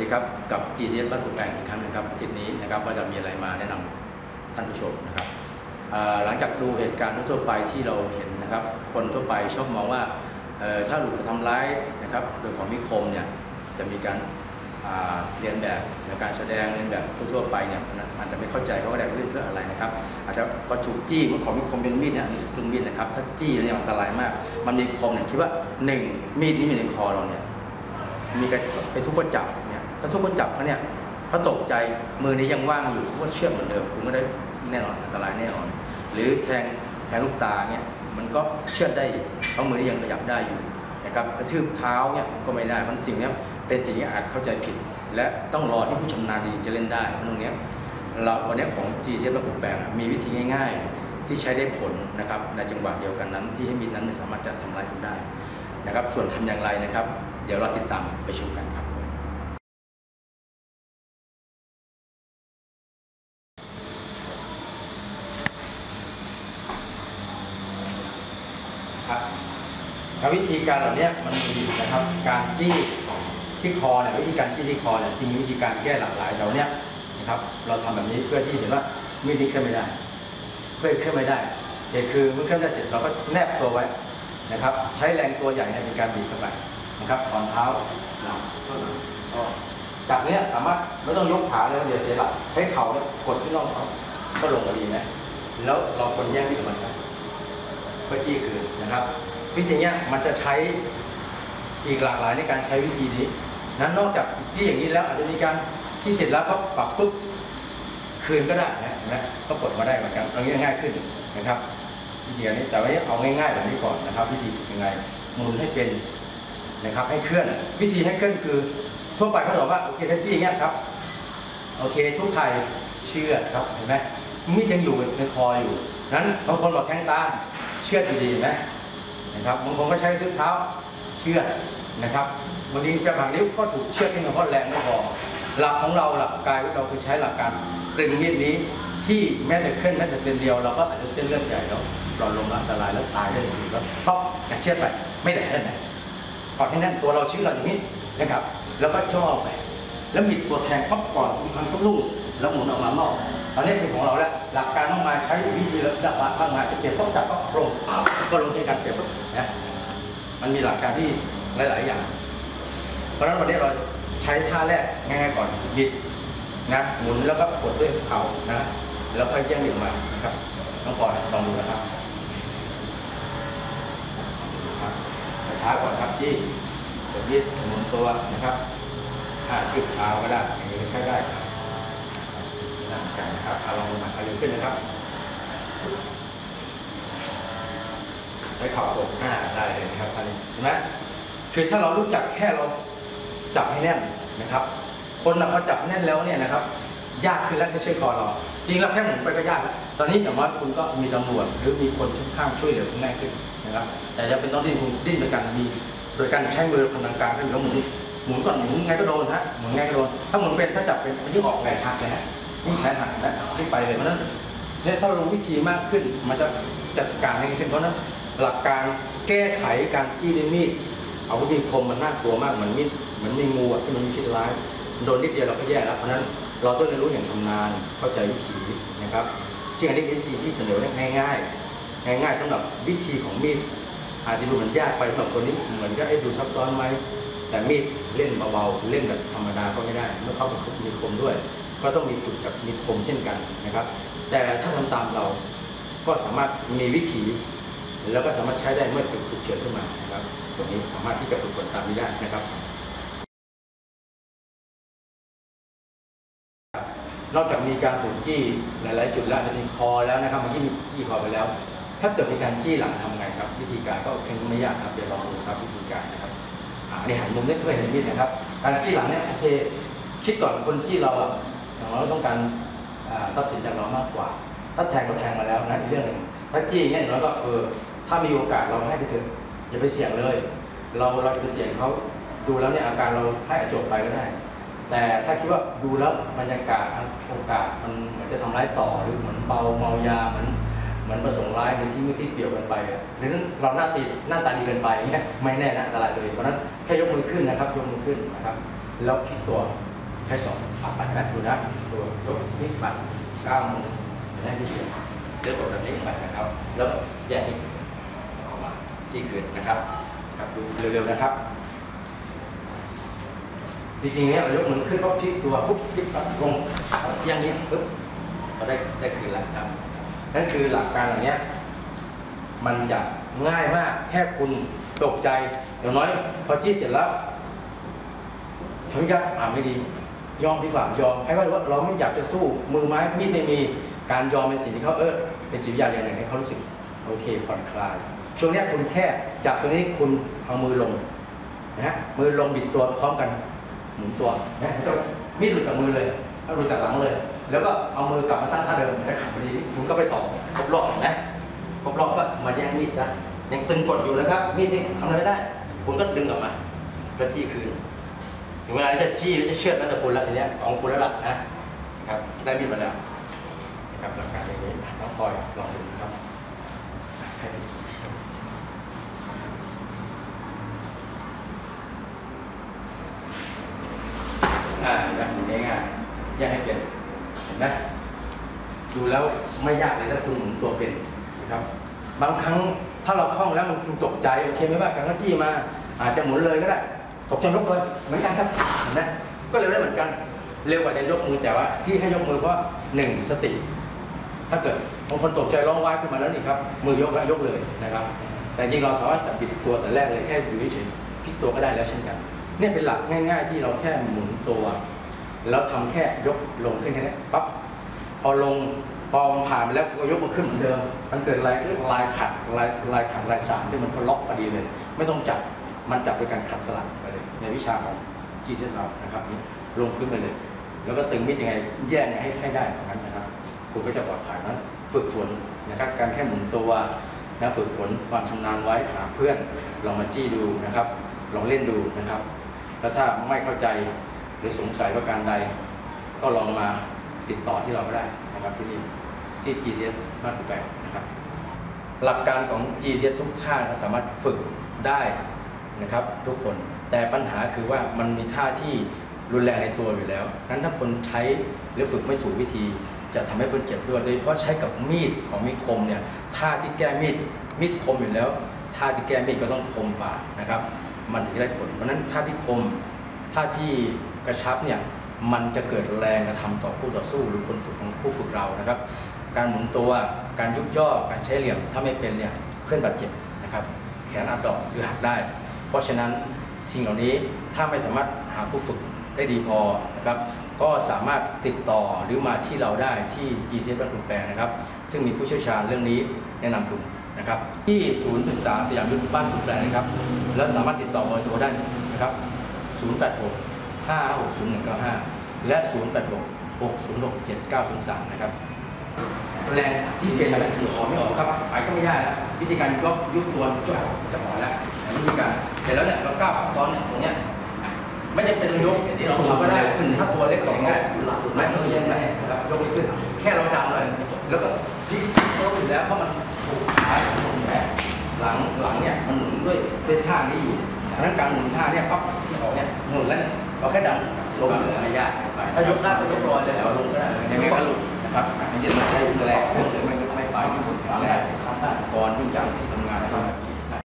ดีครับกับ GCS บ้านขุนแปลงอีกครั้งนึงครับอาทิตย์นี้นะครับว่าจะมีอะไรมาแนะนำท่านผู้ชมนะครับหลังจากดูเหตุการณ์ทั่วไปที่เราเห็นนะครับคนทั่วไปชอบมองว่าถ้าหลุดทำร้ายนะครับโดยของมีคมเนี่ยจะมีการเรียนแบบในการแสดงเรียนแบบทั่วไปเนี่ยอาจจะไม่เข้าใจเขาว่าได้เรื่องเพื่ออะไรนะครับอาจจะประจุจี้มันของมีคมเป็นมีดเนี่ยนี่คือมีดนะครับถ้าจี้เนี่ยอันตรายมากมันมีคมเนี่ยคิดว่า1มีดนี้อยู่ในคอเราเนี่ยมีการไปทุบกระจับเนี่ยถ้าทุบกระจับเขาเนี่ยเขาตกใจมือนี้ยังว่างอยู่เขาก็เชื่อมเหมือนเดิมคุณไม่ได้แน่นอนอันตรายแน่นอนหรือแทงลูกตาเนี่ยมันก็เชื่อมได้เพราะมือนี้ยังขยับได้อยู่นะครับกระทืบเท้าเนี่ยก็ไม่ได้มันสิ่งนี้เป็นสิ่งที่อาจเข้าใจผิดและต้องรอที่ผู้ชำนาญดีจะเล่นได้ตรงนี้เราวันนี้ของ GCS บ้านขุนแปลงมีวิธีง่ายๆที่ใช้ได้ผลนะครับในจังหวะเดียวกันนั้นที่ให้มีดนั้นไม่สามารถจะทำร้ายคุณได้นะครับส่วนทำอย่างไรนะครับเดี๋ยวเราติดตามไปชมกันครับวิธีการเหล่านี้มันมีนะครับการจี้ที่คอเนี่ยวิธีการจี้ที่คอเนี่ยจริงมีวิธีการแก้หลากหลายเราเนี่ยนะครับเราทำแบบนี้เพื่อที่เห็นว่ามีดนี้ขึ้นไม่ได้เพื่อขึ้นไม่ได้เหตุคือเมื่อขึ้นได้เสร็จเราก็แนบตัวไว้นะครับใช้แรงตัวใหญ่ในการบีบเข้าไปนะครับถอนเท้าหลังจากนี้สามารถไม่ต้องยกขาเลยเดี๋ยวเสียหลักใช้เข่าเนี่ยกดที่น่องเขาก็ลงมาดีนะแล้วเราควรแย่งที่มันใช้เพื่อจี้คืนนะครับวิธีนี้มันจะใช้อีกหลากหลายในการใช้วิธีนี้นั้นนอกจากที่อย่างนี้แล้วอาจจะมีการที่เสร็จแล้วก็ปรับปุ๊บคืนก็ได้นะก็กดมาได้เหมือนกันตรงนี้ง่ายขึ้นนะครับวิธีนี้แต่ว่าเอาง่ายๆแบบนี้ก่อนนะครับวิธีฝึกยังไงหมุนให้เป็นนะครับให้เคลื่อนวิธีให้เคลื่อนคือทั่วไปเขาบอกว่าโอเคทันจี้อย่างเงี้ยครับโอเคทุกไทยเชื่อครับเห็นไหมมีดยังอยู่ในคออยู่นั้นบางคนบอกแทงตาเชื่อดีๆนะครับบางคนก็ใช้ทึบเท้าเชือดนะครับบางทีกระถางนิ้วก็ถูกเชือดที่เพราะแรงไม่พอหลักของเราหลักกายของเราคือใช้หลักการตรึงมีดนี้ที่แม้แต่เคลื่อนแม้แต่เส้นเดียวเราก็อาจจะเส้นเลือดใหญ่แล้วหลอดลมอันตรายแล้วตายได้เลยแล้วป๊อกเชือดไปไม่ได้แน่นก่อนที่นั่นตัวเราชื้อเราอย่างนี้นะครับแล้วก็จ่อไปแล้วบิดตัวแทงป๊อกก่อนมันก็ลุ่งแล้วหมุนออกมานอกตอนนี้เป็นของเราแล้วหลักการต้องมาใช้วิธีระดับมากมายจะเปลี่ยนต้องจับก็ลงก็ลงเช่นกันเปลี่ยนนะมันมีหลักการที่หลายๆอย่างเพราะฉะนั้นวันนี้เราใช้ท่าแรกง่ายๆก่อนบิดนะหมุนแล้วก็กดด้วยเข่านะแล้วค่อยแย่งบิดออกมานะครับต้องก่อนลองดูนะครับช้าก่อนครับจี้กดบิดหมุนตัวนะครับชืบเท้าก็ได้อย่างนี้ก็ใช้ได้นะครับลองมาเร็วขึ้นนะครับใช้เข่ากดได้เลยนะครับท่านเห็นไหมคือถ้าเรารู้จักแค่เราจับให้แน่นนะครับคนเราพอจับแน่นแล้วเนี่ยนะครับยากขึ้นแล้วที่ช่วยคอเราจริงแล้วแค่หมุนไปก็ยากแล้วตอนนี้อย่างว่าคุณก็มีตำรวจหรือมีคนข้างช่วยเหลือง่ายขึ้นนะครับแต่จะเป็นต้องดิ้นโดยการโดยการใช้มือพลังการแล้วหมุนก่อนหมุนไงก็โดนฮะหมุนไงก็โดนถ้าหมุนเป็นถ้าจับเป็นยิ่งออกแรงหักเลยฮะยิ่งแรงหักนะยิ่งไปเลยเพราะนั้นเนี่ยถ้าเรารู้วิธีมากขึ้นมันจะจัดการให้ขึ้นเพราะนั้นหลักการแก้ไขการจี้ด้วยมีดเอามีดคมมันน่ากลัวมากเหมือนมีงูที่มันมีพิษร้ายโดนนิดเดียวเราก็แย่แล้วเพราะนั้นเราต้องเรียนรู้อย่างชำนาญเข้าใจวิธีนะครับซึ่งอันนี้เป็นวิธีที่เสนอง่ายสำหรับวิธีของมีดอาจจะดูเหมือนยากไปสำหรับคนนี้เหมือนก็ดูซับซ้อนไหมแต่มีดเล่นเบาๆเล่นแบบธรรมดาก็ไม่ได้เมื่อเขาฝึกมีคมด้วยก็ต้องมีฝึกกับมีคมเช่นกันนะครับแต่ถ้าทำตามเราก็สามารถมีวิธีแล้วก็สามารถใช้ได้เมื่อเกิดฉุกเฉินขึ้นมานะครับตรงนี้สามารถที่จะฝึกฝนตามนี้ได้นะครับนอกจากมีการถูกจี้หลายๆจุดแล้วจะมีคอแล้วนะครับเมื่อกี้มีจี้คอไปแล้วถ้าเกิดมีการจี้หลังทำไงครับวิธีการก็เพียงไม่ยากครับเดี๋ยวลองดูครับวิธีการนะครับในหันมุมเล็กเพื่อเห็นมีดนะครับการจี้หลังเนี่ยโอเคคิดก่อนคนจี้เราเราต้องการทรัพย์สินจากเรามากกว่าถ้าแทงก็แทงมาแล้วนะอีกเรื่องหนึ่งถ้าจี้เนี่ยเราก็ถ้ามีโอกาสเราให้ไปเถอะอย่าไปเสี่ยงเลยเราจะไปเสี่ยงเขาดูแล้วเนี่ยอาการเราให้จบไปก็ได้แต่ถ้าคิดว่าดูแล้วบรรยากาศโอกาสมันเหมือนจะทำร้ายต่อหรือเหมือนเมายาเหมือนประสงค์ร้ายในที่มืดที่เปี่ยวกันไปหรือเราหน้าตาดีเกินไปเนี่ยไม่แน่นะอันตรายตัวเองเพราะนั้นแค่ยกมือขึ้นนะครับยกมือขึ้นนะครับแล้วพลิกตัวให้สองปัดนะดูนะตัวนี่ปัด9 มือให้ที่เดียวเลือกกดแบบนี้ไปนะครับแล้วแยกนี่ออกมาจี้คืนนะครับดูเร็วๆนะครับจริงๆเนี่ยเรายกมือขึ้นปุ๊บพลิกตัวปุ๊บพลิกปัดลงอย่างนี้ปุ๊บเราได้คืนแล้วครับนั่นคือหลักการเหล่านี้มันจะง่ายมากแค่คุณตกใจอย่างน้อยพอจี้เสร็จแล้วทำยักไม่ดียอมดีกว่ายอมให้เขารู้ว่าเราไม่อยากจะสู้มือไม้มีดไม่มีการยอมเป็นสิ่งที่เขาเป็นจิตวิทยาอย่างหนึ่งให้เขารู้สึกโอเคผ่อนคลายช่วงนี้คุณแค่จากตรงนี้คุณเอามือลงนะฮะมือลงบิดตัวพร้อมกันหมุนตัวนะมีดหลุดจากมือเลยแล้วหลุดจากหลังเลยแล้วก็เอามือกลับมาตั้งท่าเดิมจะขับพอดีคุณก็ไปต่อครบรอบนะครบรอบก็มาแย่งมีดซะยังตึงกดอยู่นะครับมีดนี่ทำอะไรไม่ได้คุณก็ดึงออกมาแล้วจี้คืนถึงเวลาจะจี้หรือจะเชือดแล้วจะคุณละทีเนี้ยของคุณแล้วล่ะนะครับได้มีดมาแล้วนะครับหลักการอย่างนี้ต้องคอยลองดูนะครับแบบนี้ง่ายๆแยกให้เป็นเห็นไหมดูแล้วไม่ยากเลยถ้าคุณหมุนตัวเป็นนะครับบางครั้งถ้าเราคล่องแล้วมันตกใจโอเคไหมว่าการจี้มาอาจจะหมุนเลยก็ได้ตกใจยกเลยเหมือนกันครับเห็นไหมก็เร็วได้เหมือนกันเร็วกว่าจะยกมือแต่ว่าที่ให้ยกมือเพราะ1 สติถ้าเกิดบางคนตกใจร้องว้ายขึ้นมาแล้วนี่ครับมือยกแล้วยกเลยนะครับแต่จริงเราสามารถบิดตัวแต่แรกเลยแค่อยู่เฉยๆพลิกตัวก็ได้แล้วเช่นกันเนี่ยเป็นหลักง่ายๆที่เราแค่หมุนตัวแล้วทำแค่ยกลงขึ้นแค่นี้ปั๊บพอลงพอมันผ่านไปแล้วก็ยกมันขึ้นเหมือนเดิมมันเกิดลายขัดลายสารที่มันก็ล็อกพอดีเลยไม่ต้องจับมันจับด้วยการขัดสลักไปเลยในวิชาของจีเซนเรานะครับนี่ลงขึ้นไปเลยแล้วก็ตึงมิดยังไงแยกให้ได้ตรงนั้นนะครับคุณก็จะปลอดภัยนั้นฝึกฝนนะครับการแค่หมุนตัวนะฝึกฝนความชำนาญไว้หาเพื่อนลองมาจี้ดูนะครับลองเล่นดูนะครับแล้วถ้าไม่เข้าใจหรือสงสัยประการใดก็ลองมาติดต่อที่เราก็ได้นะครับที่นี่ที่ GCS บ้านขุนแปลงนะครับหลักการของ GCS ทุกท่าสามารถฝึกได้นะครับทุกคนแต่ปัญหาคือว่ามันมีท่าที่รุนแรงในตัวอยู่แล้วนั้นถ้าคนใช้หรือฝึกไม่ถูกวิธีจะทำให้เพื่อนเจ็บด้วยโดยเฉพาะใช้กับมีดของมีดคมเนี่ยท่าที่แก้มีดคมอยู่แล้วท่าที่แก้มีดก็ต้องคมฝ่านะครับมันถึงจะได้ผลเพราะนั้นท่าที่คมท่าที่กระชับเนี่ยมันจะเกิดแรงกระทำต่อคู่ต่อสู้หรือคนฝึกของคู่ฝึกเรานะครับการหมุนตัวการยุบย่อการใช้เหลี่ยมถ้าไม่เป็นเนี่ยเพื่อนบาดเจ็บนะครับแขนอาจดอกหรือหักได้เพราะฉะนั้นสิ่งเหล่านี้ถ้าไม่สามารถหาผู้ฝึกได้ดีพอนะครับก็สามารถติดต่อหรือมาที่เราได้ที่ GCS บ้านขุนแปลงนะครับซึ่งมีผู้เชี่ยวชาญเรื่องนี้แนะนำคุณนะครับที่ศูนย์ศึกษาสยามยุทธบ้านขุนแปลงนะครับแล้วสามารถติดต่อเบอร์โทรได้นะครับ086-560-195 และ 086-606-7903 นะครับแรงที่เป็นอะไรที่ขอไม่ออกครับไปก็ไม่ได้แล้ววิธีการยุบตัวช่วยจะพอแล้ววิธีการเสร็จแล้วเนี่ยเราก้าวซ้อนเนี่ยตรงเนี้ยไม่จำเป็นต้องยกอย่างที่เราทำก็ได้ขึ้นถ้าตัวเล็กกว่าง่ายไม่ต้องเสียงนะครับยกขึ้นแค่เราดันหน่อยแล้วก็พลิกโต๊ะอยู่แล้วเพราะมันถูกขาถูกแขนหลังเนี่ยมันหนุนด้วยท่านี้อยู่ดังนั้นการหมุนท่าเนี่ยปั๊บที่ออกเนี่ยหมุนแล้วเราแค่ดันลงเลยไม่ยากถ้ายกได้ก็ยกลอยเลยแล้วลงก็ได้ยังไงก็หลุดนะครับจริงๆมันใช้แรงหรือไม่ไปที่สุดแรงก่อนทุกอย่างที่